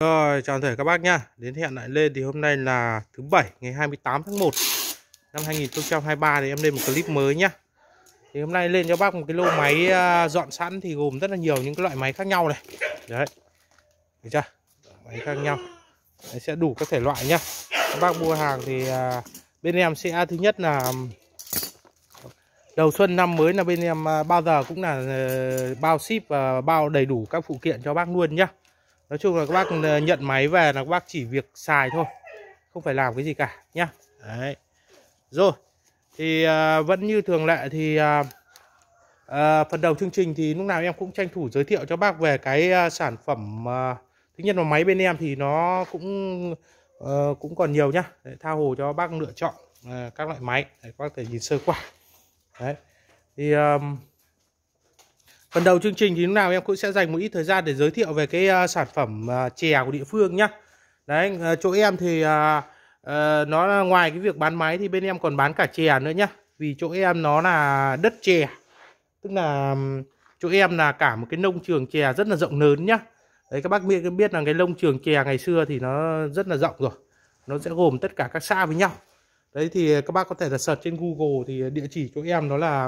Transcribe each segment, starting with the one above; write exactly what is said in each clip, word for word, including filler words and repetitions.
Rồi, chào tất cả các bác nhá. Đến hẹn lại lên thì hôm nay là thứ bảy ngày hai mươi tám tháng một năm hai nghìn không trăm hai mươi ba thì em lên một clip mới nhá. Thì hôm nay lên cho bác một cái lô máy dọn sẵn thì gồm rất là nhiều những cái loại máy khác nhau này. Đấy. Được chưa? Máy khác nhau. Đấy, sẽ đủ các thể loại nhá. Các bác mua hàng thì bên em sẽ thứ nhất là đầu xuân năm mới là bên em bao giờ cũng là bao ship và bao đầy đủ các phụ kiện cho bác luôn nhá. Nói chung là các bác nhận máy về là các bác chỉ việc xài thôi, không phải làm cái gì cả nhá. Đấy. Rồi thì uh, vẫn như thường lệ thì uh, uh, phần đầu chương trình thì lúc nào em cũng tranh thủ giới thiệu cho bác về cái uh, sản phẩm. Uh, thứ nhất là máy bên em thì nó cũng uh, cũng còn nhiều nhá. Để tha hồ cho bác lựa chọn uh, các loại máy. Để các bác thể nhìn sơ qua. Đấy. Thì uh, phần đầu chương trình thì lúc nào em cũng sẽ dành một ít thời gian để giới thiệu về cái uh, sản phẩm uh, chè của địa phương nhá. Đấy, uh, chỗ em thì uh, uh, nó ngoài cái việc bán máy thì bên em còn bán cả chè nữa nhá. Vì chỗ em nó là đất chè. Tức là um, chỗ em là cả một cái nông trường chè rất là rộng lớn nhá. Đấy, các bác biết, biết là cái nông trường chè ngày xưa thì nó rất là rộng rồi. Nó sẽ gồm tất cả các xã với nhau. Đấy thì các bác có thể là search trên Google thì địa chỉ chỗ em nó là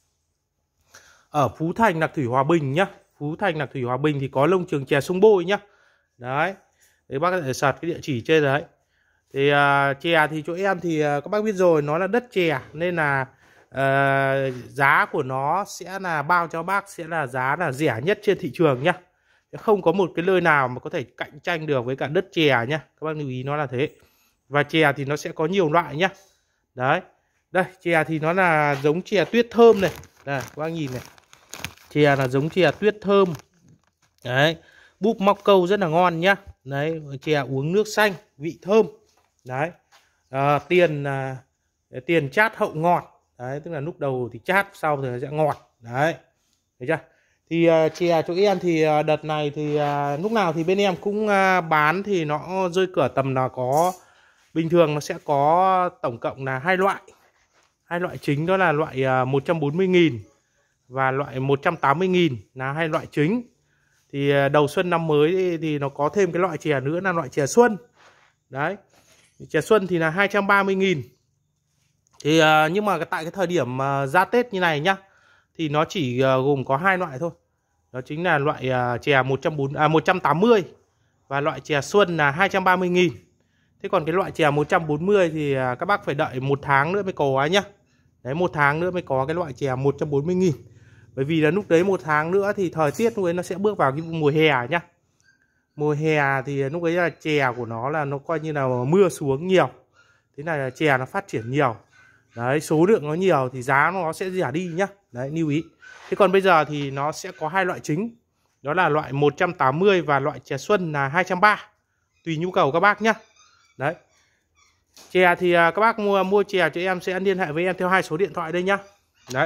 ở Phú Thành, Lạc Thủy, Hòa Bình nhá. Phú Thành, Lạc Thủy, Hòa Bình thì có nông trường chè Sông Bôi nhá. Đấy. Đấy bác có thể search cái địa chỉ trên đấy. Thì uh, chè thì chỗ em thì uh, các bác biết rồi, nó là đất chè nên là uh, giá của nó sẽ là bao cho bác sẽ là giá là rẻ nhất trên thị trường nhá. Không có một cái nơi nào mà có thể cạnh tranh được với cả đất chè nhá. Các bác lưu ý nó là thế. Và chè thì nó sẽ có nhiều loại nhá. Đấy. Đây, chè thì nó là giống chè tuyết thơm này. Đây, các bác nhìn này. Chè là giống chè tuyết thơm. Đấy, búp móc câu rất là ngon nhá. Đấy, chè uống nước xanh, vị thơm. Đấy, à, tiền à, tiền chát hậu ngọt. Đấy, tức là lúc đầu thì chát, sau thì nó sẽ ngọt. Đấy, thấy chưa? Thì uh, chè chỗ em thì uh, đợt này thì uh, lúc nào thì bên em cũng uh, bán thì nó rơi cửa tầm là có, bình thường nó sẽ có tổng cộng là hai loại. Hai loại chính đó là loại uh, một trăm bốn mươi nghìn và loại một trăm tám mươi nghìn là hai loại chính. Thì đầu xuân năm mới thì nó có thêm cái loại chè nữa là loại chè xuân. Đấy. Chè xuân thì là hai trăm ba mươi nghìn. Thì nhưng mà tại cái thời điểm ra Tết như này nhá, thì nó chỉ gồm có hai loại thôi. Đó chính là loại chè một trăm bốn mươi, à, một trăm tám mươi và loại chè xuân là hai trăm ba mươi nghìn. Thế còn cái loại chè một trăm bốn mươi thì các bác phải đợi một tháng nữa mới có nhá. Đấy, một tháng nữa mới có cái loại chè một trăm bốn mươi nghìn. Bởi vì là lúc đấy một tháng nữa thì thời tiết lúc ấy nó sẽ bước vào cái mùa hè nhá. Mùa hè thì lúc ấy là chè của nó là nó coi như là mưa xuống nhiều. Thế là chè nó phát triển nhiều. Đấy, số lượng nó nhiều thì giá nó sẽ rẻ đi nhá. Đấy, lưu ý. Thế còn bây giờ thì nó sẽ có hai loại chính. Đó là loại một trăm tám mươi và loại chè xuân là hai trăm ba mươi. Tùy nhu cầu các bác nhá. Đấy. Chè thì các bác mua mua chè cho em sẽ liên hệ với em theo hai số điện thoại đây nhá. Đấy.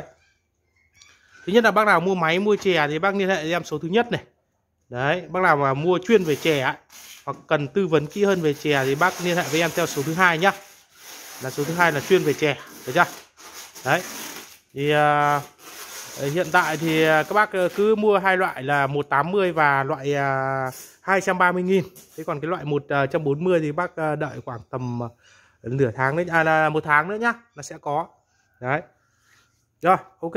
Thứ nhất là bác nào mua máy mua chè thì bác liên hệ với em số thứ nhất này. Đấy, bác nào mà mua chuyên về chè ấy, hoặc cần tư vấn kỹ hơn về chè thì bác liên hệ với em theo số thứ hai nhá. Là số thứ hai là chuyên về chè, được chưa? Đấy. Thì uh, hiện tại thì các bác cứ mua hai loại là một trăm tám mươi và loại uh, hai trăm ba mươi nghìn. Thế còn cái loại một trăm bốn mươi thì bác đợi khoảng tầm uh, nửa tháng nữa, à là một tháng nữa nhá, nó sẽ có. Đấy. Rồi, ok.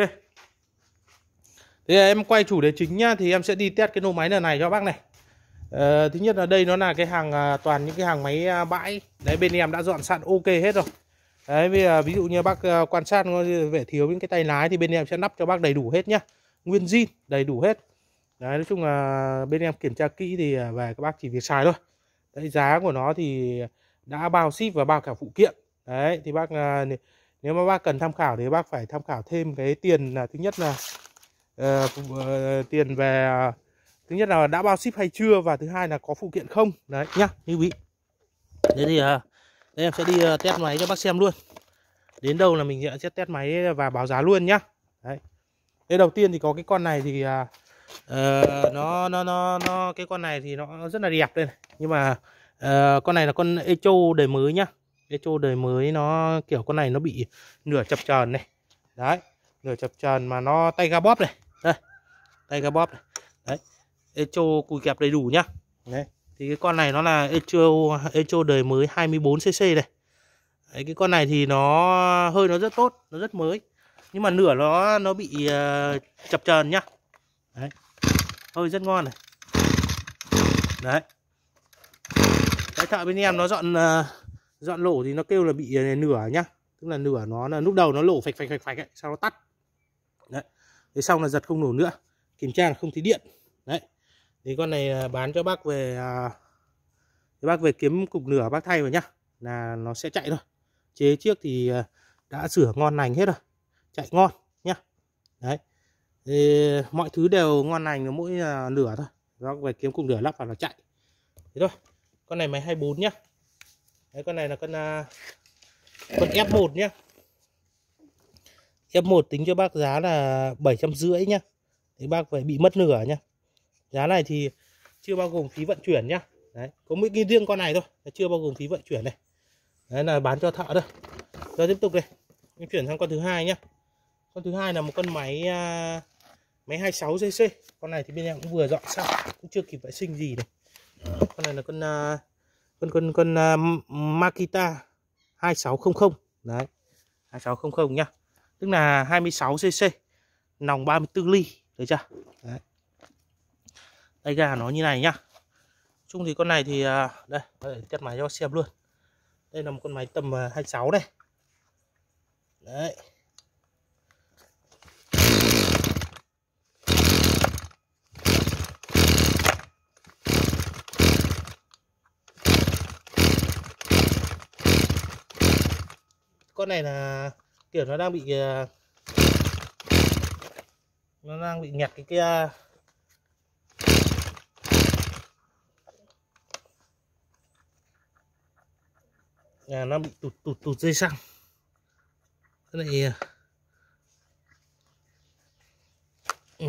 Thế em quay chủ đề chính nhá, thì em sẽ đi test cái nô máy lần này cho bác này. ờ, Thứ nhất là đây nó là cái hàng toàn những cái hàng máy bãi. Đấy, bên em đã dọn sẵn ok hết rồi. Đấy, bây giờ ví dụ như bác quan sát vẻ thiếu những cái tay lái thì bên em sẽ lắp cho bác đầy đủ hết nhá. Nguyên zin, đầy đủ hết. Đấy, nói chung là bên em kiểm tra kỹ thì về các bác chỉ việc xài thôi. Đấy, giá của nó thì đã bao ship và bao cả phụ kiện. Đấy, thì bác nếu mà bác cần tham khảo thì bác phải tham khảo thêm cái tiền là thứ nhất là Uh, uh, tiền về uh, thứ nhất là đã bao ship hay chưa, và thứ hai là có phụ kiện không. Đấy nhá, như vị. Thế thì uh, đây em sẽ đi uh, test máy cho bác xem luôn. Đến đâu là mình sẽ test máy và báo giá luôn nhá. Đấy. Thế đầu tiên thì có cái con này thì uh, uh, nó nó nó nó cái con này thì nó rất là đẹp đây này. Nhưng mà uh, con này là con Echo đời mới nhá. Echo đời mới nó kiểu con này nó bị nửa chập chờn này. Đấy, nửa chập chờn mà nó tay ga bóp này. Đây, tay ga bóp này. Đấy, Echo cùi kẹp đầy đủ nhá. Đấy, Thì cái con này nó là Echo Echo đời mới hai mươi bốn xê xê này. Đấy, cái con này thì nó hơi nó rất tốt, nó rất mới. Nhưng mà nửa nó nó bị uh, chập chờn nhá. Đấy. Hơi rất ngon này. Đấy. Cái thợ bên em nó dọn uh, dọn lỗ thì nó kêu là bị uh, nửa nhá. Tức là nửa nó là lúc đầu nó lỗ phạch phạch phạch phạch ấy, sau nó tắt. Đấy. Thế xong là giật không nổ nữa. Kiểm tra là không thấy điện. Đấy. Thì con này bán cho bác về uh, bác về kiếm cục nửa bác thay vào nhá. Là nó sẽ chạy thôi. Chế trước thì uh, đã sửa ngon lành hết rồi. Chạy ngon nhá. Đấy. Thì mọi thứ đều ngon lành, mỗi uh, nửa thôi. Bác về kiếm cục nửa lắp vào là chạy. Thế thôi. Con này máy hai mươi bốn nhá. Đấy, con này là con uh, con ép một nhá. ép một tính cho bác giá là bảy trăm rưỡi nhá. Thì bác phải bị mất nửa nhá. Giá này thì chưa bao gồm phí vận chuyển nhá. Đấy, có mỗi cái riêng con này thôi, chưa bao gồm phí vận chuyển này. Đấy là bán cho thợ thôi. Rồi tiếp tục đây. Em chuyển sang con thứ hai nhá. Con thứ hai là một con máy uh, máy hai mươi sáu xê xê. Con này thì bên em cũng vừa dọn xong, cũng chưa kịp vệ sinh gì này. Con này là con uh, con con con uh, Makita hai sáu không không. Đấy. hai sáu không không nhá. Tức là hai mươi sáu xê xê, nòng ba mươi tư ly, được chưa? Đấy. Tay ga nó như này nhá. Chung thì con này thì đây, để test máy cho xem luôn. Đây là một con máy tầm hai mươi sáu này. Đấy. Con này là kiểu nó đang bị nó đang bị nhặt cái kia. À, nó bị tụt tụt tụt dây xăng. Cái này ừ.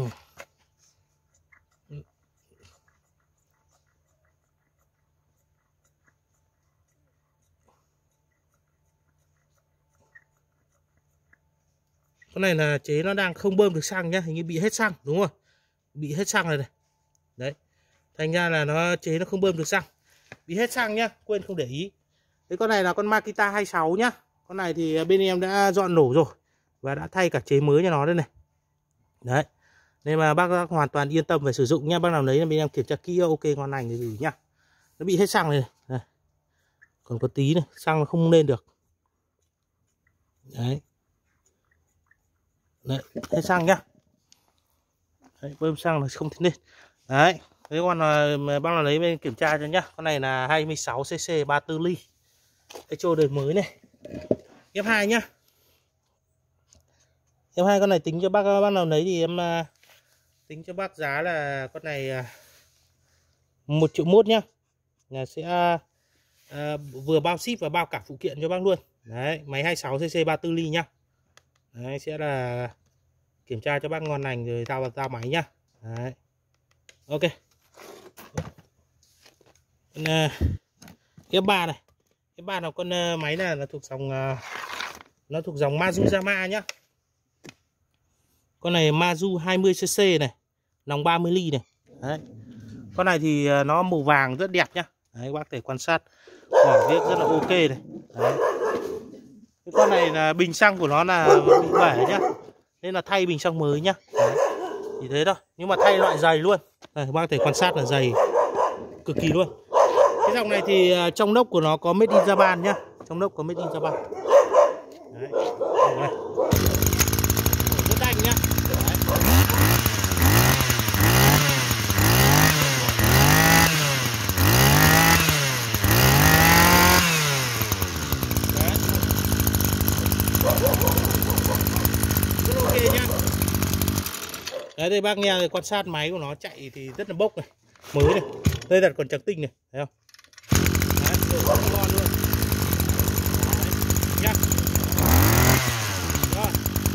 Con này là chế nó đang không bơm được xăng nhá, hình như bị hết xăng đúng không? Bị hết xăng rồi này. Đấy. Thành ra là nó chế nó không bơm được xăng. Bị hết xăng nhá, quên không để ý. Thế con này là con Makita hai mươi sáu nhá. Con này thì bên em đã dọn nổ rồi và đã thay cả chế mới cho nó đây này. Đấy. Nên mà bác, bác hoàn toàn yên tâm về sử dụng nhá. Bác nào lấy là bên em kiểm tra kỹ ok ngon lành cái gì nhá. Nó bị hết xăng này, này. Còn có tí này, xăng nó không lên được. Đấy. Đấy, hết xăng nhá. Đấy, bơm xăng là không thể lên. Đấy. Thế con là bác nào lấy bên kiểm tra cho nhá. Con này là hai mươi sáu xê xê ba mươi tư ly. Echo đời mới này. ép hai nhá. ép hai con này tính cho bác bác nào lấy thì em uh, tính cho bác giá là con này uh, một triệu mốt nhá. Là sẽ uh, vừa bao ship và bao cả phụ kiện cho bác luôn. Đấy, máy hai mươi sáu xê xê ba mươi tư ly nhá. Đấy, sẽ là kiểm tra cho bác ngon lành rồi giao giao máy nhá. Đấy. Ok. Con uh, ép ba này. ép ba là con uh, máy này là thuộc dòng uh, nó thuộc dòng Mazuyama nhá. Con này Mazu hai mươi xê xê này, nòng ba mươi ly này. Đấy. Con này thì uh, nó màu vàng rất đẹp nhá. Đấy, bác thể quan sát vỏ viết rất là ok này. Đấy. Cái con này là bình xăng của nó là bị bể nhá, nên là thay bình xăng mới nhá. Đấy. Chỉ thế thôi, nhưng mà thay loại dày luôn. Đây, bác thể quan sát là dày cực kỳ luôn. Cái dòng này thì trong nóc của nó có made in Japan nhá. Trong nóc có made in Japan. Đấy. Đây. Rất đanh nhá. Đấy. Rất ok nhá. Đấy, đây bác nghe thì quan sát máy của nó chạy thì rất là bốc này, mới này. Đây là còn trắng tinh này, thấy không? Đấy, rất ngon luôn. Đấy, nhá. Rồi.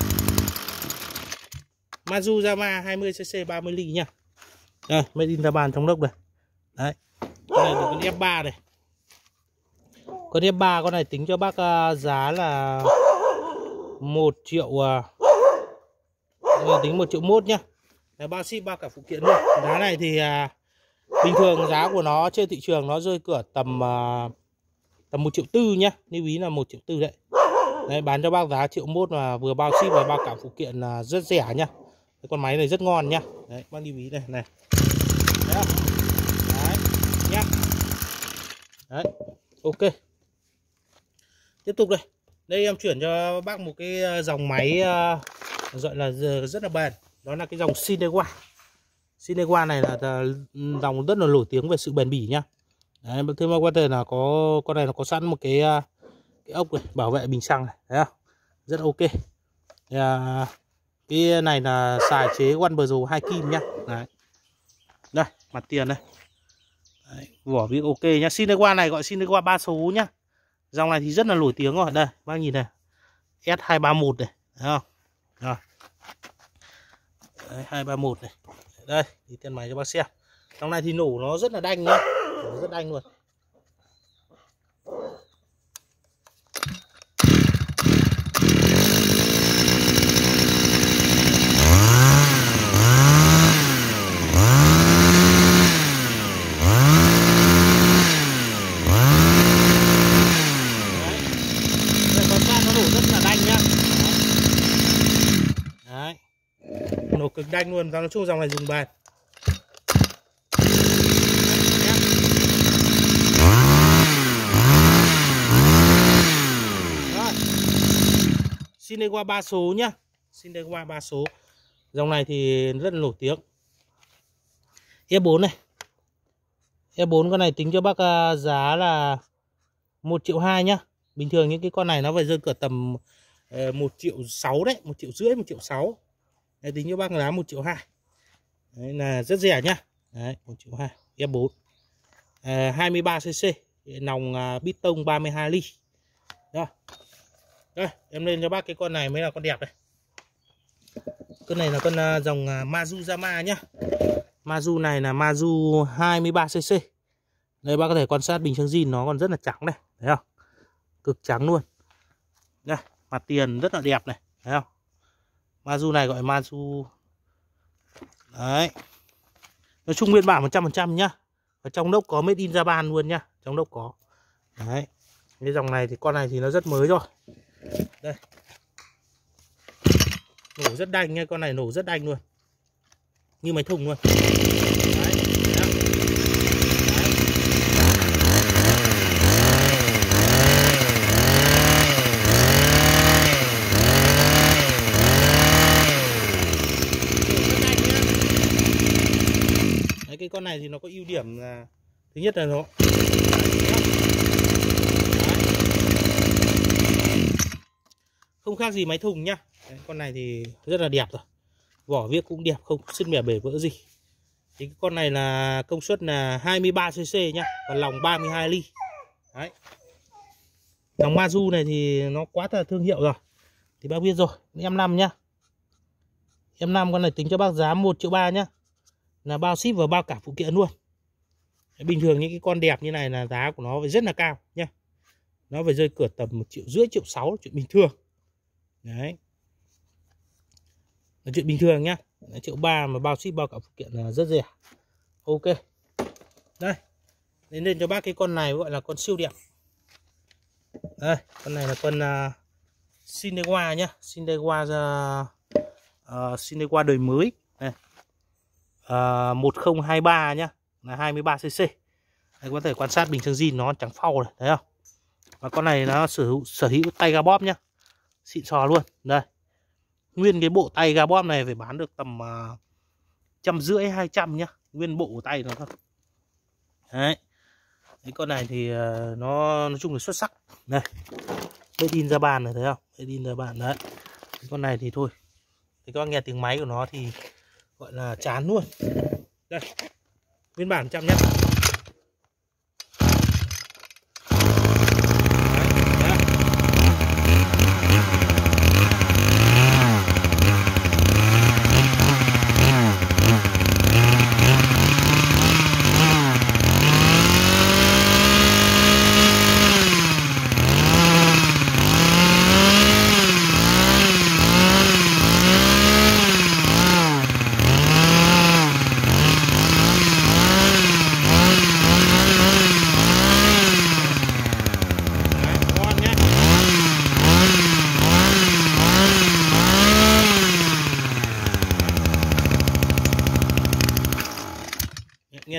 Mazuyama hai mươi xê xê ba mươi ly nha. Đây, made in Japan trong lốc này. Đấy. Con này là con ép ba này. Con ép ba con này tính cho bác uh, giá là một triệu uh, tính một triệu mốt nhá. Đấy, bao ship bao cả phụ kiện luôn. Giá này thì uh, Bình thường giá của nó trên thị trường nó rơi cửa tầm uh, tầm một triệu tư nhá, lưu ý là một triệu tư đấy. Đấy, bán cho bác giá triệu mốt mà vừa bao ship và bao cả phụ kiện là rất rẻ nhá. Cái con máy này rất ngon nhá. Đấy, bác lưu ý này này. Đấy, đấy nhá. Đấy, ok. Tiếp tục đây. Đây em chuyển cho bác một cái dòng máy uh, gọi là rất là bền. Đó là cái dòng Cinewa. Cinewa này là dòng rất là nổi tiếng về sự bền bỉ nhá. Đấy, thưa bác quan là có con này nó có sẵn một cái cái ốc này bảo vệ bình xăng này, thấy không? Rất ok. À, cái này là xài chế One Pro hai kim nhá. Đấy. Đây, mặt tiền đây. Đấy, vỏ viết ok nhá. Cinewa này gọi Cinewa ba số nhá. Dòng này thì rất là nổi tiếng rồi. Đây, bác nhìn này. S hai ba mốt này, thấy không? Rồi. Đấy, hai ba mốt này. Đây, thì tiền máy cho bác xem. Dòng này thì nổ nó rất là đanh nhá. Nổ rất đanh luôn. Nổ cực đanh luôn, nói chung dòng này dùng bền. Cinewa ba số nhá. Cinewa ba số. Dòng này thì rất là nổi tiếng. E bốn này. E bốn con này tính cho bác giá là một triệu hai nhá. Bình thường những cái con này nó phải rơi cửa tầm một triệu sáu đấy, một triệu rưỡi, một triệu sáu. Đấy, tính cho bác giá một triệu hai. Đấy là rất rẻ nhá. Đấy, một triệu hai. E bốn. À, hai mươi ba xê xê, nòng uh, bít tông ba mươi hai ly. Đó. Đây, em lên cho bác cái con này mới là con đẹp đây. Con này là con uh, dòng uh, Mazuyama nhá. Mazu này là Mazu hai mươi ba xê xê. Đây bác có thể quan sát bình xăng zin nó còn rất là trắng này, thấy không? Cực trắng luôn. Đây, mặt tiền rất là đẹp này, thấy không? Mazu này gọi Mazu. Đấy. Nói chung nguyên bản một trăm phần trăm nhá. Ở trong lốc có made in Japan luôn nhá, trong lốc có. Đấy. Cái dòng này thì con này thì nó rất mới rồi. Đây. Nổ rất đanh nha, con này nổ rất đanh luôn. Như máy thùng luôn. Đấy. Đấy, cái con này thì nó có ưu điểm là thứ nhất là nó không khác gì máy thùng nhá. Đấy, con này thì rất là đẹp rồi, vỏ viết cũng đẹp, không sứt mẻ bể vỡ gì. Thì cái con này là công suất là hai mươi ba xê xê nhá, và lòng ba mươi hai ly. Đấy. Dòng Mazu này thì nó quá là thương hiệu rồi, thì bác biết rồi. Em năm nhá, em năm con này tính cho bác giá một triệu ba nhá, là bao ship và bao cả phụ kiện luôn. Bình thường những cái con đẹp như này là giá của nó phải rất là cao nhá, nó phải rơi cửa tầm một triệu rưỡi, triệu sáu, chuyện bình thường. Đấy, là chuyện bình thường nhá. Là triệu ba mà bao ship bao cả phụ kiện là rất rẻ. Ok. Đây, đến lên cho bác cái con này gọi là con siêu đẹp. Đây, con này là con uh, Cinewa nhá, Cinewa uh, uh, Cinewa đời mới này. Uh, một không hai ba nhá, là hai mươi ba xê xê. Đây, có thể quan sát bình xăng zin nó trắng phau này, thấy không? Và con này nó sở hữu sở hữu tay ga bóp nhá, xịn sò luôn. Đây, nguyên cái bộ tay ga bóp này phải bán được tầm uh, trăm rưỡi hai trăm nhá, nguyên bộ của tay nó thôi. Đấy, cái con này thì uh, nó nói chung là xuất sắc. Đây, made in Japan này, thấy không? Made in Japan đấy. Cái con này thì thôi, thì các bác nghe tiếng máy của nó thì gọi là chán luôn. Đây, nguyên bản trăm nhá.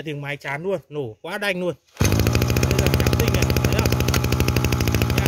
tiếng máy chán luôn, nổ quá đanh luôn. Đây là trắng tinh này, thấy không? Nha.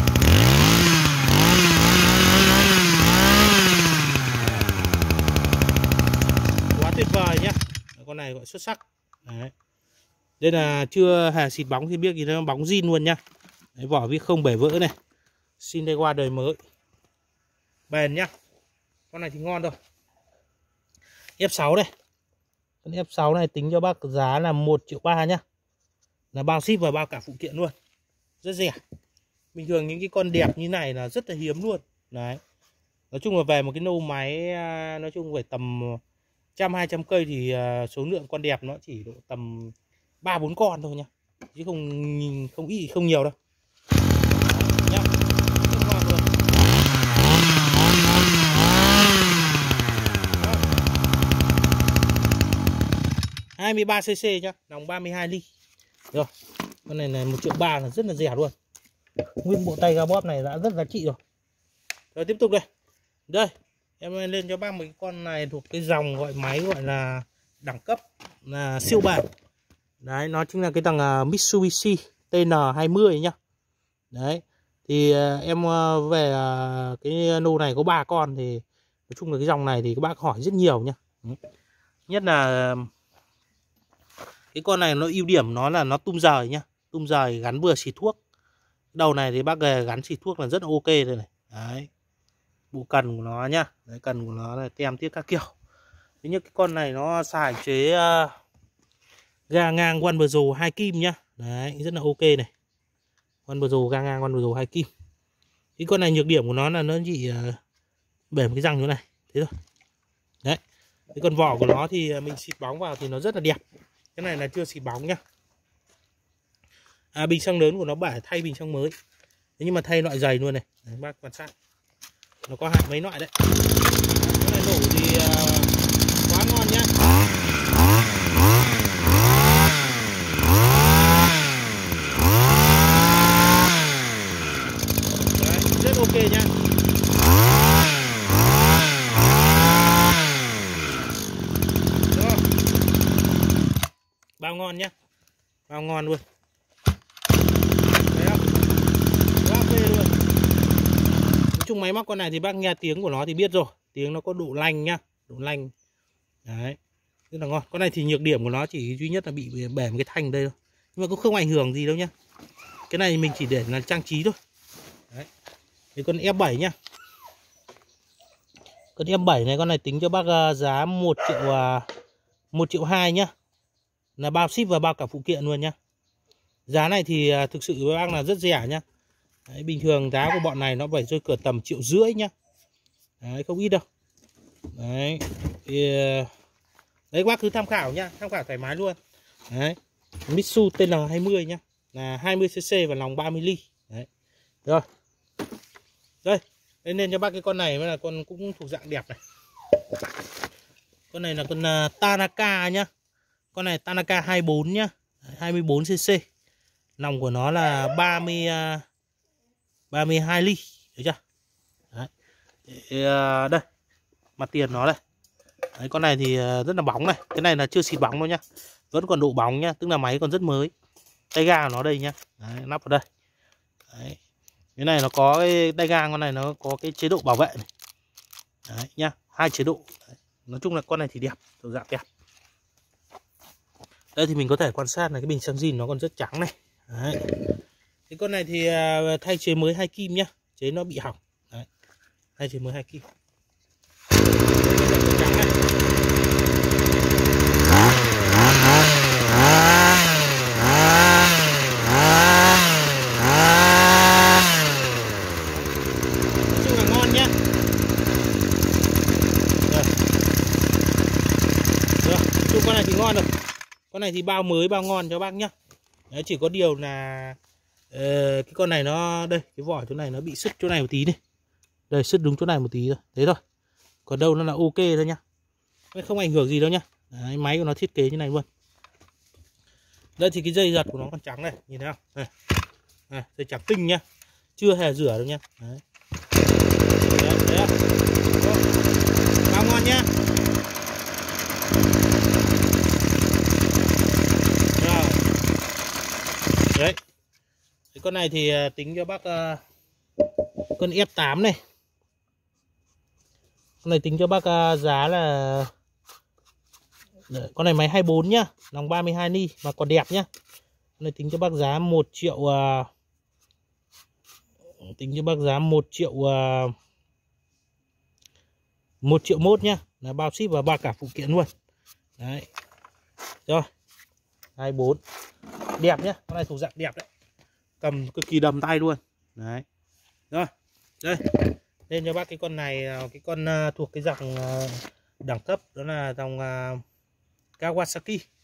Quá tuyệt vời nhá. Con này gọi xuất sắc. Đấy. Đây là chưa hề xịt bóng thì biết gì nó bóng zin luôn nhá. Đấy, vỏ viết không bể vỡ này. Xin đây qua đời mới. Bền nhá. Con này thì ngon rồi. ép sáu đây. Con ép sáu này tính cho bác giá là một triệu ba nhá. Là bao ship và bao cả phụ kiện luôn. Rất rẻ. Bình thường những cái con đẹp như này là rất là hiếm luôn. Đấy. Nói chung là về một cái nô máy nói chung phải tầm trăm hai trăm cây thì số lượng con đẹp nó chỉ độ tầm ba bốn con thôi nhá. Chứ không không ít không nhiều đâu. Nhá. Rất ngon luôn. hai mươi ba xê xê nhá, nòng ba mươi hai ly. Rồi, con này là một triệu ba là rất là rẻ luôn. Nguyên bộ tay ga bóp này đã rất giá trị rồi. Rồi tiếp tục đây. Đây, em lên cho bác một cái con này thuộc cái dòng gọi máy gọi là đẳng cấp là siêu bền. Đấy, nó chính là cái thằng uh, Mitsubishi T N hai mươi nhá. Đấy. Thì uh, em uh, về uh, cái nô này có ba con thì nói chung là cái dòng này thì các bác hỏi rất nhiều nhá. Nhất là uh, cái con này nó ưu điểm nó là nó tum rời nhá. Tum rời gắn vừa xịt thuốc. Đầu này thì bác gắn xịt thuốc là rất ok đây này. Đấy. Bộ cần của nó nhá. Đấy, cần của nó là tem tiết các kiểu. Thế nhưng cái con này nó xài chế uh, ga ngang One Pro hai kim nhá. Đấy, rất là ok này. One Pro ga ngang One Pro hai kim. Cái con này nhược điểm của nó là nó chỉ uh, bể một cái răng như này. Thế thôi. Đấy. Cái con vỏ của nó thì mình xịt bóng vào thì nó rất là đẹp. Cái này là chưa xịt bóng nhá. À, bình xăng lớn của nó bể thay bình xăng mới. Thế nhưng mà thay loại dày luôn này. Đấy, bác quan sát. Nó có hại mấy loại đấy. Cái này nổ thì uh, quá ngon nhá. Đấy, rất ok nhá. Đó. Bao ngon nhá. Bao ngon luôn. Thấy không? Quá phê luôn. Nói chung máy móc con này thì bác nghe tiếng của nó thì biết rồi. Tiếng nó có độ lanh nhá. Độ lanh. Đấy. Rất là ngon. Con này thì nhược điểm của nó chỉ duy nhất là bị bể một cái thanh đây thôi. Nhưng mà cũng không ảnh hưởng gì đâu nhá. Cái này mình chỉ để là trang trí thôi. Đấy. Cái con ép bảy nhá. Con ép bảy này con này tính cho bác giá một triệu một triệu hai nhá. Là bao ship và bao cả phụ kiện luôn nhá. Giá này thì thực sự với bác là rất rẻ nhá. Đấy, bình thường giá của bọn này nó phải rơi cửa tầm triệu rưỡi nhá. Đấy, không ít đâu. Đấy. Thì, đấy các bác cứ tham khảo nhá, tham khảo thoải mái luôn. Đấy. Mitsu T N hai mươi nhá. Là hai mươi xê xê và lòng ba mươi ly. Đấy. Rồi. Đây, lên lên cho bác cái con này mới là con cũng thuộc dạng đẹp này. Con này là con uh, Tanaka nhá. Con này Tanaka hai mươi bốn nhá. hai mươi bốn xê xê. Lòng của nó là ba mươi uh, ba mươi hai ly, được chưa? Đấy. Thì, uh, đây. Mặt tiền nó đây. Đấy, con này thì uh, rất là bóng này. Cái này là chưa xịt bóng đâu nhá. Vẫn còn độ bóng nhá, tức là máy còn rất mới. Tay ga của nó đây nhá. Đấy, nắp vào đây. Đấy. Cái này nó có cái tay ga con này nó có cái chế độ bảo vệ này. Đấy nhá, hai chế độ. Đấy. Nói chung là con này thì đẹp, thuộc dạng đẹp. Đây thì mình có thể quan sát là cái bình xăng zin nó còn rất trắng này. Đấy. Cái con này thì thay chế mới hai kim nhá, chế nó bị hỏng. Đấy. Thay chế mới hai kim. Trắng này. Con này thì ngon rồi. Con này thì bao mới bao ngon cho bác nhá. Đấy, chỉ có điều là uh, cái con này nó đây, cái vỏ chỗ này nó bị sứt chỗ này một tí này. Đây, sứt đúng chỗ này một tí thôi. Thế thôi. Còn đâu nó là ok thôi nhá. Không ảnh hưởng gì đâu nhá. Đấy, máy của nó thiết kế như này luôn. Đây thì cái dây giật của nó còn trắng này, nhìn thấy không? Đây. Đây, dây trắng tinh nhá. Chưa hề rửa đâu nhá. Đấy. Đấy, đấy. Bao ngon nhá. Đấy. Cái con này thì tính cho bác uh, con ép tám này. Con này tính cho bác uh, giá là đấy, con này máy hai mươi bốn nhá, lòng ba mươi hai ni mà còn đẹp nhá. Con này tính cho bác giá một triệu uh, tính cho bác giá một triệu uh, một triệu mốt nhá, là bao ship và bao cả phụ kiện luôn. Đấy. Rồi. hai mươi bốn. Đẹp nhá, con này thuộc dạng đẹp đấy. Cầm cực kỳ đầm tay luôn. Đấy. Rồi. Đây. Lên cho bác cái con này, cái con uh, thuộc cái dòng uh, đẳng cấp, đó là dòng uh, Kawasaki.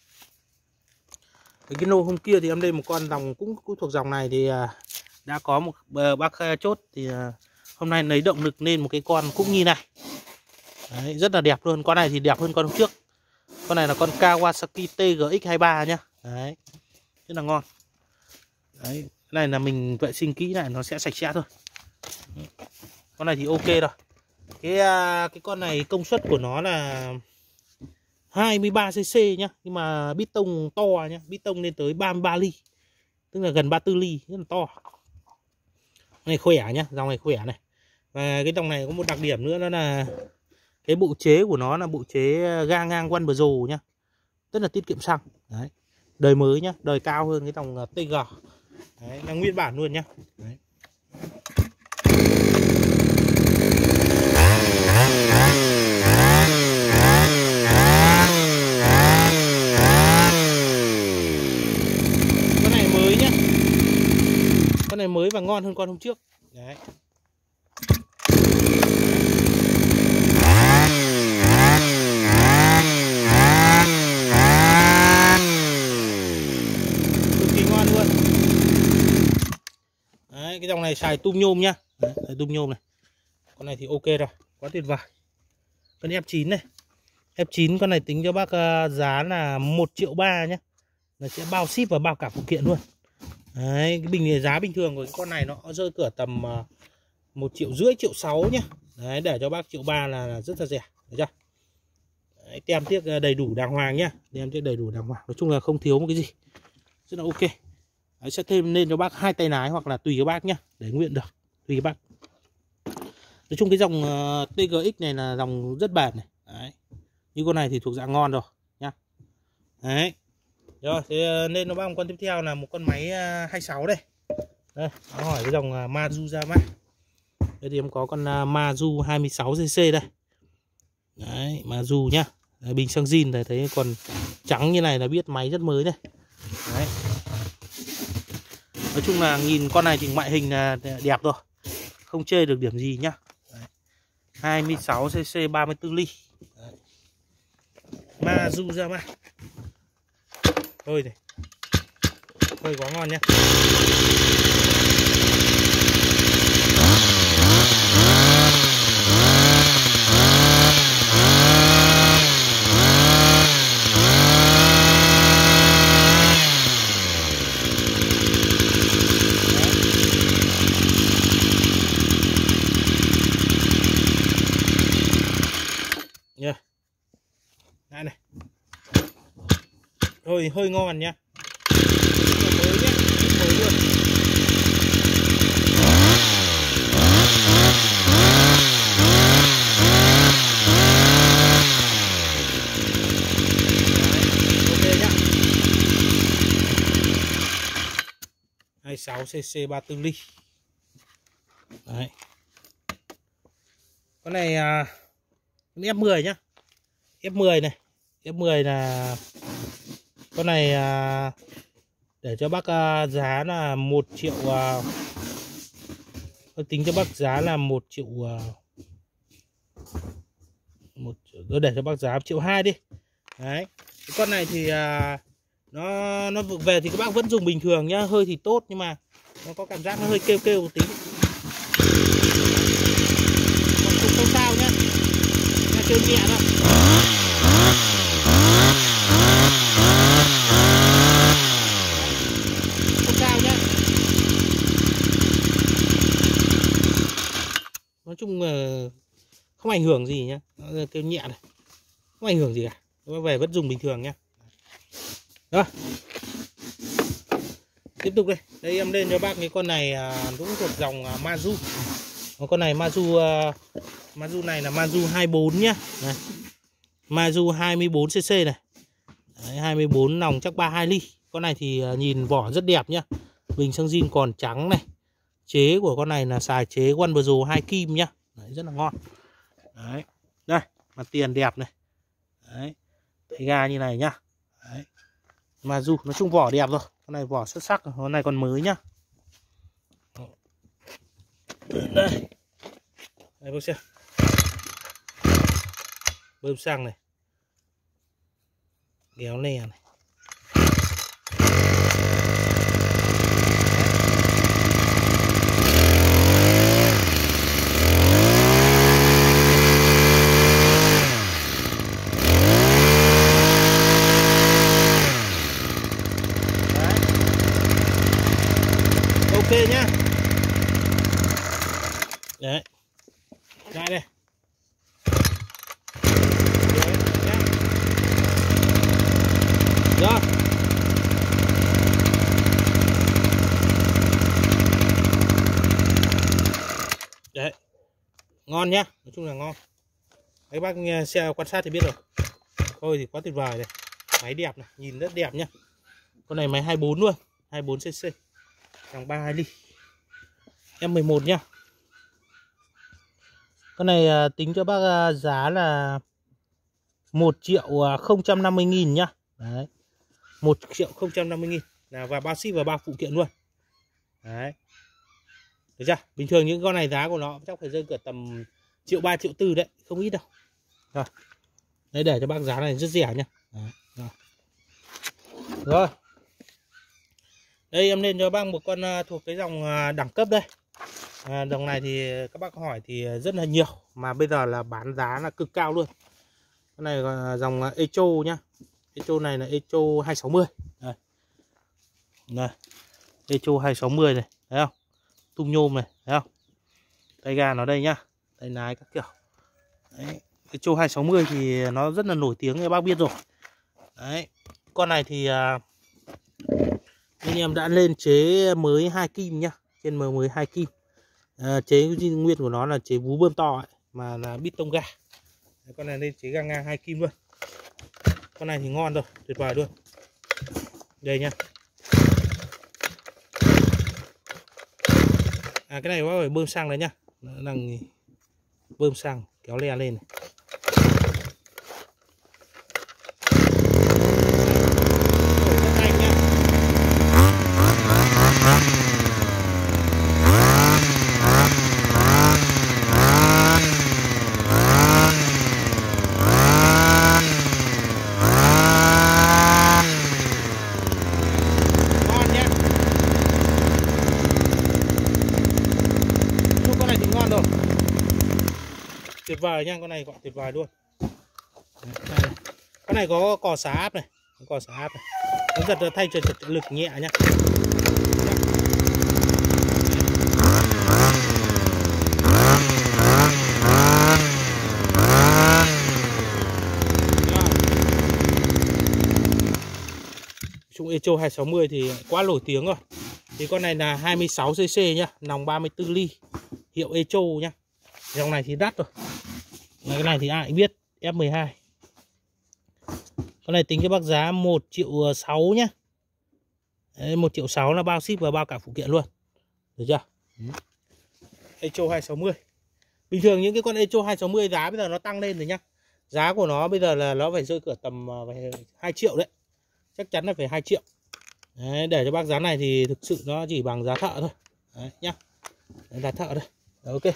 Cái, cái nô hôm kia thì em đây một con dòng cũng, cũng thuộc dòng này thì uh, đã có một uh, bác uh, chốt thì uh, hôm nay lấy động lực lên một cái con cũng như này. Đấy, rất là đẹp luôn. Con này thì đẹp hơn con hôm trước. Con này là con Kawasaki T G X hai mươi ba nhá. Đấy. Rất là ngon. Đấy, cái này là mình vệ sinh kỹ này nó sẽ sạch sẽ thôi. Con này thì ok rồi. Cái cái con này công suất của nó là hai mươi ba xê xê nhá, nhưng mà bít tông to nhá, bít tông lên tới ba mươi ba ly. Tức là gần ba mươi tư ly, rất là to. Con này khỏe nhá, dòng này khỏe này. Và cái dòng này có một đặc điểm nữa đó là cái bộ chế của nó là bộ chế ga ngang One Pro nhá. Rất là tiết kiệm xăng. Đấy. Đời mới nhá, đời cao hơn cái dòng tê giê. Đấy, là nguyên bản luôn nhá. Đấy. Con này mới nhá. Con này mới và ngon hơn con hôm trước. Đấy. Đấy, cái dòng này xài tum nhôm nhá. Đấy, tum nhôm này. Con này thì ok rồi, quá tuyệt vời. Con ép chín này. ép chín con này tính cho bác uh, giá là một triệu ba nhá. Nó sẽ bao ship và bao cả phụ kiện luôn. Đấy, cái bình giá bình thường của cái con này nó rơi cửa tầm uh, một triệu rưỡi, triệu sáu nhá. Đấy, để cho bác triệu ba là, là rất là rẻ, được chưa? Đấy, tem tiếc đầy đủ đàng hoàng nhá. Tem tiếc đầy đủ đàng hoàng. Nói chung là không thiếu một cái gì. Rất là ok. Đấy, sẽ thêm lên cho bác hai tay lái hoặc là tùy các bác nhá, để nguyện được, tùy các bác. Nói chung cái dòng uh, tê giê ích này là dòng rất bền này. Đấy. Như con này thì thuộc dạng ngon rồi nhá. Đấy. Rồi, thế nên nó bác một con tiếp theo là một con máy uh, hai mươi sáu đây. Đây, nó hỏi cái dòng uh, Mazuyama. Đây thì em có con uh, Mazu hai mươi sáu xê xê đây. Đấy, Mazu nhá. Đấy, bình xăng zin này thấy còn trắng như này là biết máy rất mới đây. Đấy. Nói chung là nhìn con này thì ngoại hình là đẹp rồi, không chê được điểm gì nhá. Đấy. hai mươi sáu xê xê ba mươi tư ly. Mazuyama. Thôi này. Thôi quá ngon nhá. Yeah. Đây này. Hơi hơi ngon nhá. Mới nhá, mới luôn. Ok nhá. hai mươi sáu xê xê ba mươi tư ly. Đấy. Con này à, ép mười nhá. ép mười này. ép mười là con này à, để cho bác à, giá là một triệu à, tính cho bác giá là một triệu à, một để cho bác giá một triệu hai đi. Đấy. Cái con này thì à, nó nó về thì các bác vẫn dùng bình thường nhá, hơi thì tốt nhưng mà nó có cảm giác nó hơi kêu kêu một tí. Còn không, không sao nhá. Nó kêu nhẹ thôi. Không sao nhá. Nói chung là không ảnh hưởng gì nhá. Nó kêu nhẹ này. Không ảnh hưởng gì cả. Nó về vẫn dùng bình thường nhá. Rồi. Tiếp tục đây, đây em lên cho bác cái con này à, cũng thuộc dòng à, Mazu. Con này Mazu à, Mazu này là Mazu hai mươi bốn nhá. Này. Mazu hai mươi bốn xê xê này. Đấy, hai mươi bốn nòng chắc ba mươi hai ly. Con này thì à, nhìn vỏ rất đẹp nhá. Bình xăng zin còn trắng này. Chế của con này là xài chế One Pro hai kim nhá. Đấy, rất là ngon. Đấy. Đây, mặt tiền đẹp này. Đấy. Tay ga như này nhá. Đấy. Mazu nói chung vỏ đẹp rồi. Con này vỏ xuất sắc, con này còn mới nhá. Đây. Đây bác xem. Bơm xăng này. Kéo nè này. Ok nhá. Đấy. Lại đây. Rồi. Đấy. Ngon nhá, nói chung là ngon. Đấy bác nghe xe quan sát thì biết rồi. Thôi thì quá tuyệt vời này. Máy đẹp này, nhìn rất đẹp nhá. Con này máy hai mươi bốn luôn, hai mươi bốn xê xê. Dòng ba mươi hai ly. Em mười một nhá. Con này tính cho bác giá là một triệu không trăm năm mươi nghìn nhá. Đấy. một triệu không trăm năm mươi nghìn là và bao ship và bao phụ kiện luôn. Đấy. Được chưa? Bình thường những con này giá của nó chắc phải rơi cỡ tầm triệu ba triệu tư đấy, không ít đâu. Rồi. Đấy để cho bác giá này rất rẻ nhá. Đấy. Rồi. Rồi. Đây em lên cho bác một con thuộc cái dòng đẳng cấp đây. À, dòng này thì các bác hỏi thì rất là nhiều mà bây giờ là bán giá là cực cao luôn. Cái này là dòng Echo nhá. Echo này là Echo hai sáu mươi. Đây. Đây. Echo hai sáu mươi này, thấy không? Tung nhôm này, thấy không? Tay ga nó đây nhá. Tay lái các kiểu. Đấy. Echo hai sáu mươi thì nó rất là nổi tiếng, các bác biết rồi. Đấy. Con này thì uh, anh em đã lên chế mới hai kim nhá, trên M mới hai kim. À, chế nguyên của nó là chế vú bơm to ấy, mà là bít tông ga. Đấy, con này lên chế ga ngang hai kim luôn. Con này thì ngon rồi, tuyệt vời luôn. Đây nhá. À cái này có phải bơm xăng đấy nhá. Đang bơm xăng kéo le lên này. Tuyệt vời nha, con này gọi tuyệt vời luôn. Đây. Con này có cò xả áp này, có cò xả áp này. Nó giật thay cho lực nhẹ nhá. Chung Echo hai sáu mươi thì quá nổi tiếng rồi. Thì con này là hai mươi sáu xê xê nhá, nòng ba mươi tư ly, hiệu Echo nhá. Dòng này thì đắt rồi. Cái này thì ai cũng biết, F mười hai. Con này tính cho bác giá một triệu sáu nhá. Đấy, một triệu sáu là bao ship và bao cả phụ kiện luôn. Được chưa? Echo hai sáu mươi. Bình thường những cái con Echo hai sáu mươi giá bây giờ nó tăng lên rồi nhá. Giá của nó bây giờ là nó phải rơi cỡ tầm hai triệu đấy. Chắc chắn là phải hai triệu. Đấy, để cho bác giá này thì thực sự nó chỉ bằng giá thợ thôi. Đấy nhá. Đấy, giá thợ đây. Đấy, ok.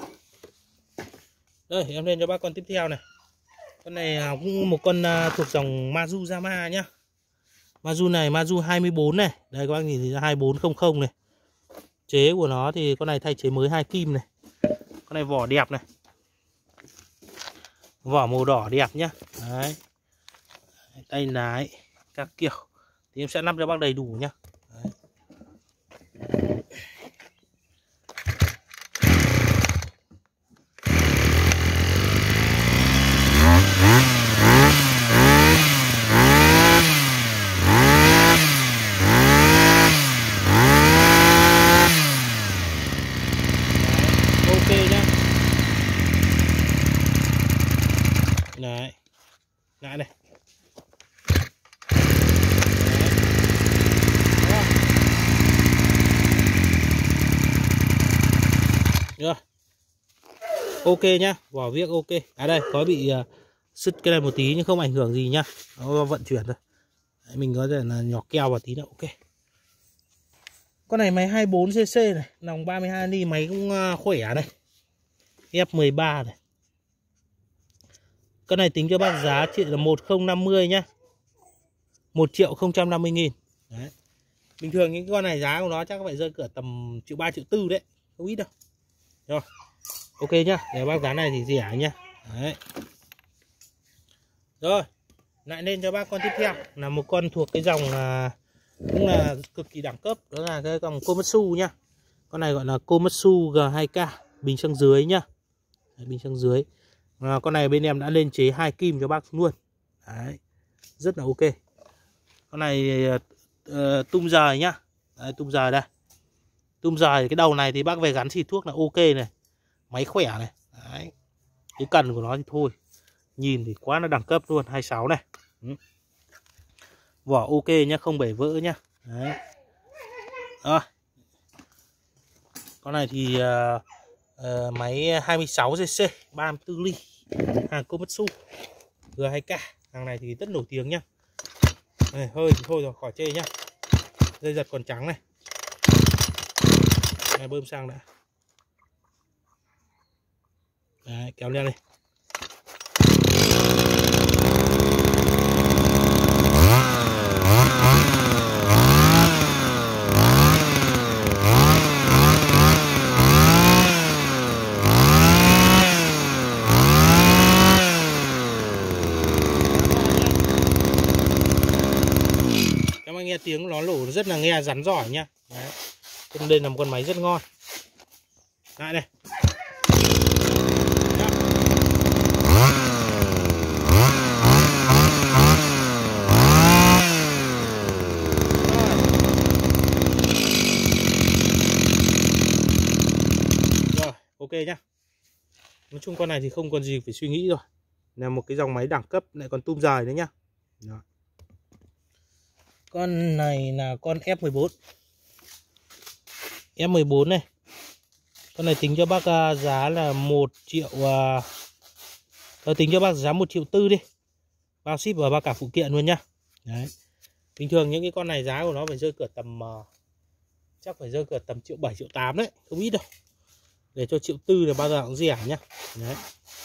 Đây em lên cho bác con tiếp theo này. Con này cũng một con thuộc dòng Mazu Yamaha nhá. Mazu này Mazu hai mươi bốn này. Đây các bác nhìn thấy hai bốn không không này. Chế của nó thì con này thay chế mới hai kim này. Con này vỏ đẹp này. Vỏ màu đỏ đẹp nhá. Đấy. Tay lái các kiểu thì em sẽ lắp cho bác đầy đủ nhá. Đấy. Ok nhá, vỏ viếc ok. À đây có bị uh, sứt cái này một tí nhưng không ảnh hưởng gì nhá, nó vận chuyển thôi. Đấy, mình có thể là nhỏ keo vào tí nữa. Ok. Con này máy hai mươi bốn xê xê này, nòng ba mươi hai ly, máy cũng uh, khỏe này, F mười ba này. Con này tính cho bác giá chỉ là một nghìn không trăm năm mươi nhá, một triệu không trăm năm mươi nghìn. Đấy. Bình thường những con này giá của nó chắc phải rơi cỡ tầm triệu ba triệu tư đấy, không ít đâu. Rồi. Ok nhá, để bác giá này thì rẻ nhá. Đấy. Rồi, lại lên cho bác con tiếp theo là một con thuộc cái dòng là cũng là cực kỳ đẳng cấp, đó là cái dòng Komatsu nhá. Con này gọi là Komatsu G hai K, bình xăng dưới nhá. Đấy, bình xăng dưới. À, con này bên em đã lên chế hai kim cho bác luôn. Đấy. Rất là ok. Con này uh, tung rời nhá. Đấy, tung rời đây. Tung rời cái đầu này thì bác về gắn xịt thuốc là ok này. Máy khỏe này. Đấy. Cái cần của nó thì thôi, nhìn thì quá là đẳng cấp luôn. Hai mươi sáu này. Ừ. Vỏ ok nhá, không bể vỡ nhá. Đấy. Rồi. Con này thì uh, uh, máy hai mươi sáu xê xê, ba mươi tư ly, hàng Komatsu G hai K. Hàng này thì rất nổi tiếng nhá. Này, hơi thì thôi rồi, khỏi chê nhá. Dây giật còn trắng này. Này, bơm xăng đã. Đấy, kéo lên đi. Các bạn nghe tiếng nó lổ rất là nghe rắn giỏi nhá. Đấy. Đây là một con máy rất ngon. Lại này. Rồi, ok nhá. Nói chung con này thì không còn gì phải suy nghĩ rồi. Là một cái dòng máy đẳng cấp, lại còn tum dài đấy nhá. Đó. Con này là con F mười bốn. F mười bốn này. Con này tính cho bác uh, giá là một triệu uh, tôi tính cho bác giá một triệu tư đi. Bao ship và bao cả phụ kiện luôn nhá. Đấy. Bình thường những cái con này giá của nó phải rơi cỡ tầm uh, chắc phải rơi cỡ tầm triệu bảy triệu tám đấy, không ít đâu. Để cho triệu tư là bao giờ cũng rẻ nhá. Đấy.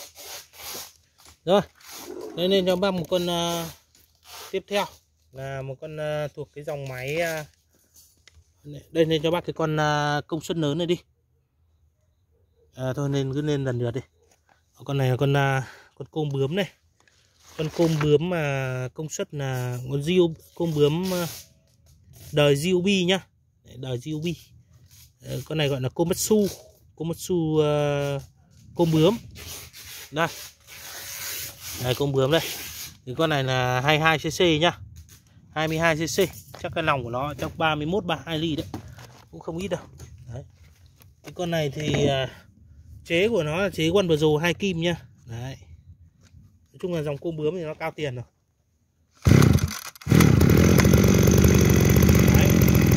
Rồi. Đây nên cho bác một con uh, tiếp theo là một con uh, thuộc cái dòng máy uh, đây nên cho bác cái con uh, công suất lớn này đi. À, thôi nên cứ lên lần lượt đi. Con này là con uh, con côn bướm này. Con côn bướm mà uh, công suất là con diêu côn bướm uh, đời diêu bi nhá. Đời diêu bi. Uh, con này gọi là Komatsu, Komatsu uh, côn bướm. Đây. Đây côn bướm đây. Thì con này là hai mươi hai xê xê nhá. hai mươi hai xê xê, chắc cái lòng của nó chắc ba mươi mốt ba mươi hai ly đấy. Cũng không ít đâu. Đấy. Cái con này thì uh, chế của nó là chế One Pro hai kim nhá. Đấy. Nói chung là dòng côn bướm thì nó cao tiền rồi. Đấy.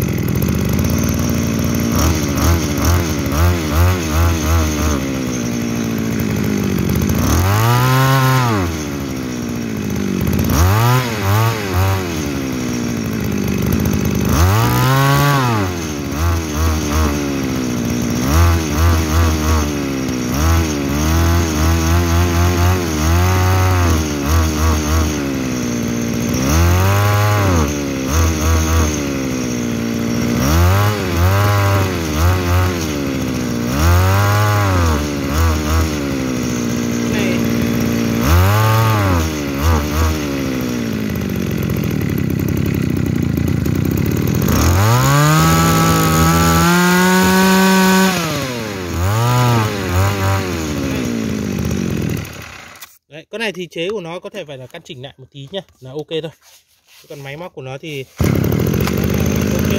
Đấy, con này thì chế của nó có thể phải là căn chỉnh lại một tí nhá, là ok thôi. Còn máy móc của nó thì ok.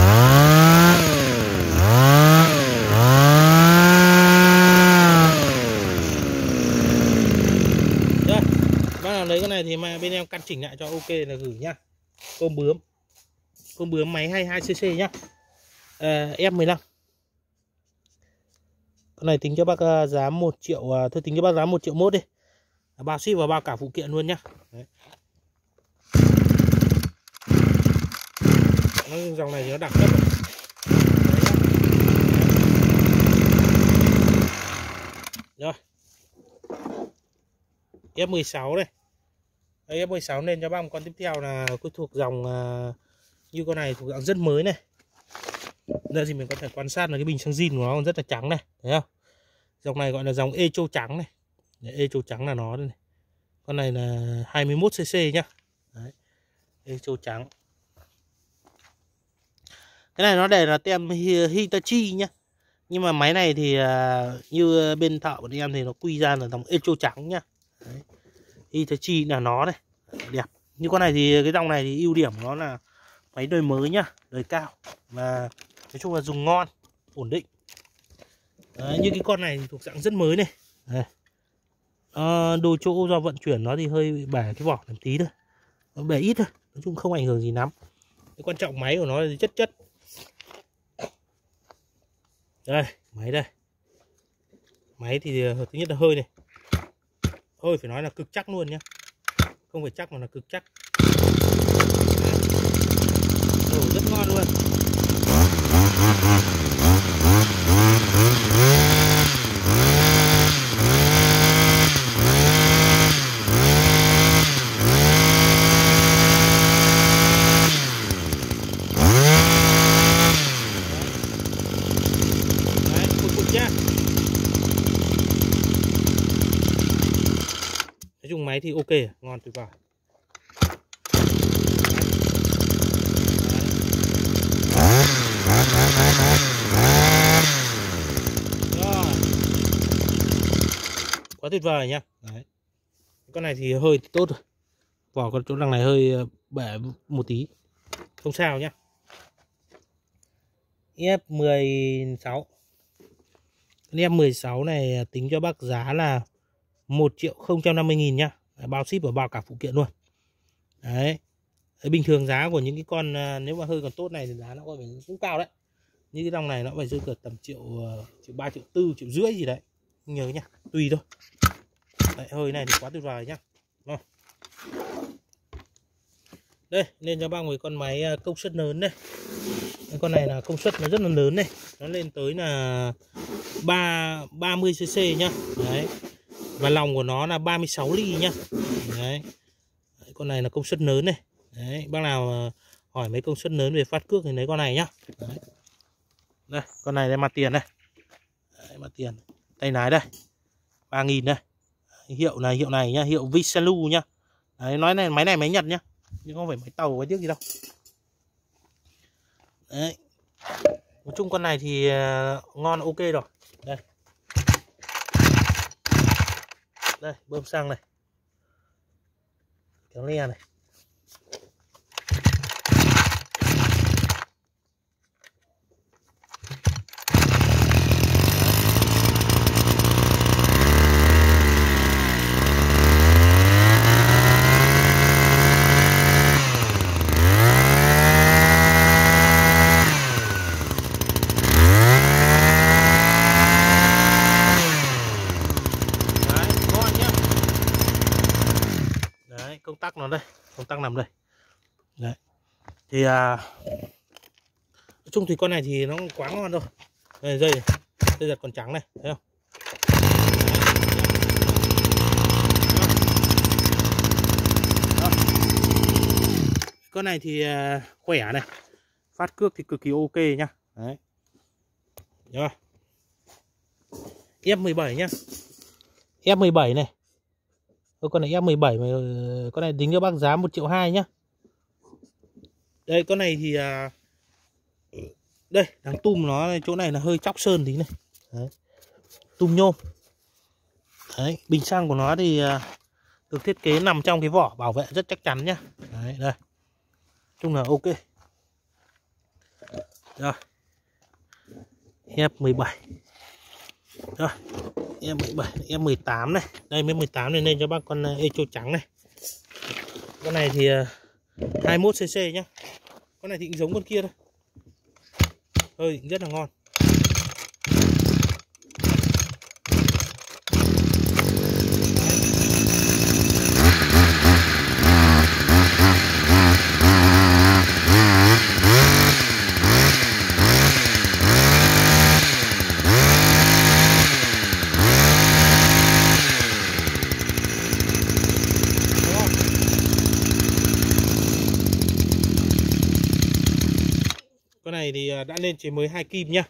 Đây, bác nào lấy cái này thì mà bên em căn chỉnh lại cho ok là gửi nhá. Côn bướm, côn bướm máy hai mươi hai xê xê nhá. À, F mười lăm. Con này tính cho bác uh, giá một triệu, uh, thôi tính cho bác giá một triệu mốt đi. Bao ship và bao cả phụ kiện luôn nhá. Đấy. Dòng này thì nó đặc cấp rồi. Rồi. F mười sáu đây. Đấy, F mười sáu nên cho bác một con tiếp theo là cứ thuộc dòng uh, như con này thuộc dạng rất mới này. Đây thì mình có thể quan sát là cái bình xăng zin của nó còn rất là trắng này, thấy không? Dòng này gọi là dòng Echo trắng này. Đấy, Echo trắng là nó đây này. Con này là hai mươi mốt xê xê nhá. Đấy. Echo trắng. Cái này nó để là tem Hitachi nhá. Nhưng mà máy này thì uh, như bên thợ của em thì nó quy ra là dòng Echo trắng nhá. Đấy. Hitachi là nó đây. Đẹp. Như con này thì cái dòng này thì ưu điểm của nó là máy đời mới nhá, đời cao và nói chung là dùng ngon, ổn định. Đấy, như cái con này thì thuộc dạng rất mới này. Đây. À, đồ chỗ do vận chuyển nó thì hơi bẻ cái vỏ làm tí thôi, nó bẻ ít thôi, nói chung không ảnh hưởng gì lắm. Cái quan trọng máy của nó là chất chất. Đây, máy đây. Máy thì thứ nhất là hơi này. Hơi phải nói là cực chắc luôn nhá. Không phải chắc mà là cực chắc. Đồ rất ngon luôn. Đấy, cực cực nhá. Nói chung máy thì ok, ngon tuyệt vời. Quá tuyệt vời nhá. Đấy. Con này thì hơi tốt rồi. Vỏ con chỗ đằng này hơi bể một tí. Không sao nhá. F mười sáu. Con F mười sáu này tính cho bác giá là một triệu không trăm năm mươi nghìn nhá. Bao ship và bao cả phụ kiện luôn. Đấy. Bình thường giá của những cái con nếu mà hơi còn tốt này thì giá nó có phải cũng cao đấy. Như cái dòng này nó phải rơi cỡ tầm triệu triệu ba, triệu tư, triệu rưỡi gì đấy. Không nhớ nhá, tùy thôi. Đấy, hơi này thì quá tuyệt vời nhá. Rồi. Đây, lên cho bác một con máy công suất lớn đây. Cái con này là công suất nó rất là lớn này. Nó lên tới là ba mươi xê xê nhá. Đấy. Và lòng của nó là ba mươi sáu ly nhá. Đấy. Đấy, con này là công suất lớn này. Đấy, bác nào hỏi mấy công suất lớn về phát cước thì lấy con này nhá. Đấy. Đây, con này đây mặt tiền đây. Đấy, mặt tiền. Tay lái đây. ba nghìn đây. Hiệu này hiệu này nhá, hiệu Visalu nhá. Đấy, nói này máy này máy Nhật nhá, nhưng không phải máy tàu cái tiếc gì đâu. Đấy. Nói chung con này thì uh, ngon ok rồi. Đây. Đây, bơm xăng này. Kéo le này. Công tắc nó đây, công tắc nằm đây. Đấy. Thì à, nói chung thì con này thì nó quá ngon rồi. Đây, dây dây giật còn trắng này, thấy không? Đó. Con này thì à, khỏe này, phát cước thì cực kỳ ok nhá. Đấy. Rồi. F mười bảy nhá. F mười bảy này. Con này F mười bảy mà con này tính cho bác giá một triệu hai nhá. Đây con này thì à, đây đằng tum nó chỗ này là hơi chóc sơn tí này. Đấy. Tum nhôm. Đấy, bình xăng của nó thì à, được thiết kế nằm trong cái vỏ bảo vệ rất chắc chắn nhá. Đấy, đây. Chung là ok. Rồi. F mười bảy. Rồi. F mười bảy, F mười tám này. Đây mới mười tám này lên cho bác con Echo trắng này. Con này thì hai mươi mốt xê xê nhá. Con này thì cũng giống con kia thôi. Hơi rất là ngon. đã lên chế mới hai kim nhá.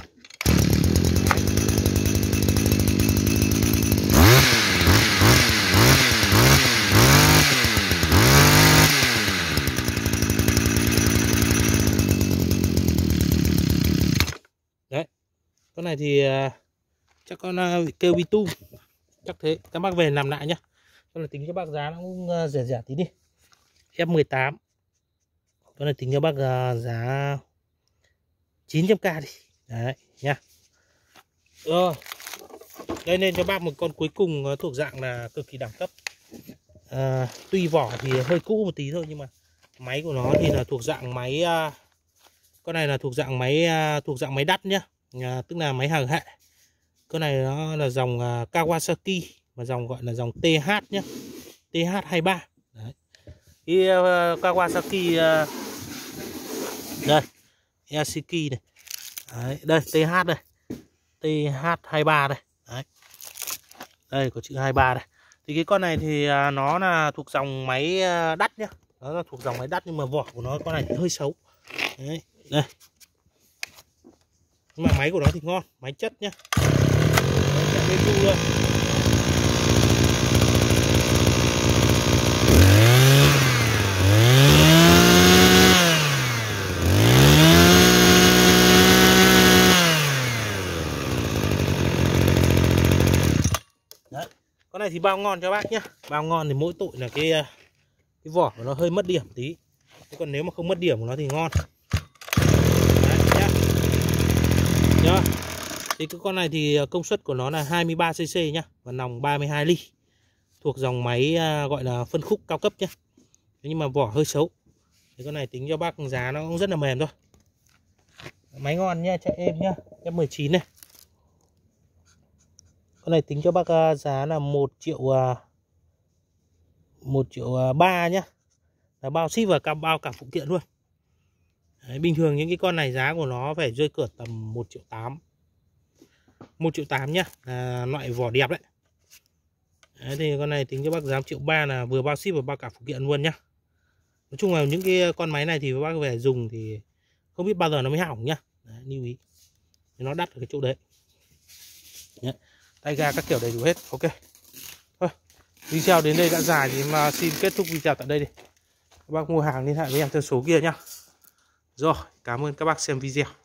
Đấy, con này thì chắc con kêu bi tu, chắc thế. Các bác về làm lại nhá. Con này tính cho bác giá nó cũng rẻ rẻ tí đi. F mười tám. Con này tính cho bác giá chín trăm k đi. Đấy nha. Rồi. Đây nên cho bác một con cuối cùng thuộc dạng là cực kỳ đẳng cấp. À, tuy vỏ thì hơi cũ một tí thôi nhưng mà máy của nó thì là thuộc dạng máy uh, con này là thuộc dạng máy uh, thuộc dạng máy đắt nhá. À, tức là máy hàng hệ. Con này nó là dòng uh, Kawasaki và dòng gọi là dòng T H nhá. T H hai mươi ba. Đấy. Cái uh, Kawasaki uh, đây, Yasuki này. Đấy, đây T H đây. T H hai mươi ba đây. Đấy. Đây có chữ hai mươi ba đây. Thì cái con này thì nó là thuộc dòng máy đắt nhá. Nó là thuộc dòng máy đắt nhưng mà vỏ của nó con này thì hơi xấu. Đấy, đây. Nhưng mà máy của nó thì ngon, máy chất nhá. Đấy, luôn. Đấy. Con này thì bao ngon cho bác nhá. Bao ngon thì mỗi tội là cái cái vỏ của nó hơi mất điểm tí. Thế còn nếu mà không mất điểm của nó thì ngon. Đấy, nhá. Nhá. Thì cái con này thì công suất của nó là hai mươi ba xê xê nhá, và nòng ba mươi hai ly. Thuộc dòng máy gọi là phân khúc cao cấp nhá. Nhưng mà vỏ hơi xấu. Thì con này tính cho bác giá nó cũng rất là mềm thôi. Máy ngon nha, chạy êm nhá. F mười chín này. Con này tính cho bác giá là một triệu một triệu ba nhá. Là bao ship và cả bao cả phụ kiện luôn. Đấy, bình thường những cái con này giá của nó phải rơi cỡ tầm một triệu tám. một triệu tám nhá, là loại vỏ đẹp đấy. Đấy thì con này tính cho bác giá một triệu ba là vừa bao ship và bao cả phụ kiện luôn nhá. Nói chung là những cái con máy này thì bác về dùng thì không biết bao giờ nó mới hỏng nhá. Đấy, lưu ý. Nó đắt ở cái chỗ đấy. Đấy. Tay ga các kiểu đầy đủ hết. Ok. Thôi, video đến đây đã dài thì mà xin kết thúc video tại đây đi. Các bác mua hàng liên hệ với em theo số kia nhá. Rồi, cảm ơn các bác xem video.